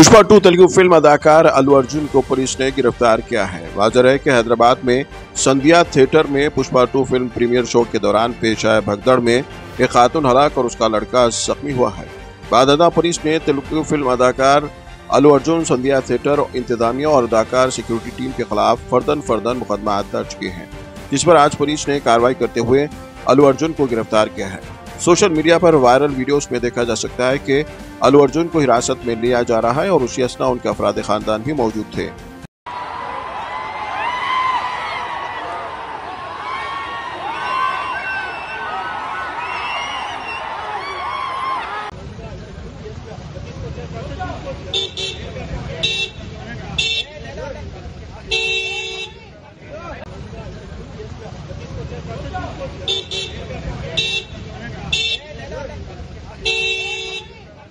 Pushpa 2 Telugu film अदाकार अल्लू अर्जुन को police ने गिरफ्तार किया है। वाज़ेह है कि हैदराबाद में संध्या थिएटर में पुष्पा 2 फिल्म प्रीमियर शो के दौरान पेश आए भगदड़ में एक खातून हलाक और उसका लड़का जख्मी हुआ है। बादशाह पुलिस ने तेलुगु फिल्म अदाकार अल्लू अर्जुन, संध्या थिएटर इंतजामिया और अदाकार सिक्योरिटी टीम के खिलाफ फर्दन मुकदमा दर्ज किए हैं, जिस पर आज पुलिस ने कार्रवाई करते हुए अल्लू अर्जुन को गिरफ्तार किया है। सोशल मीडिया पर वायरल वीडियोस में देखा जा सकता है कि अल्लू अर्जुन को हिरासत में लिया जा रहा है और उसी असना उनके अफराद खानदान भी मौजूद थे।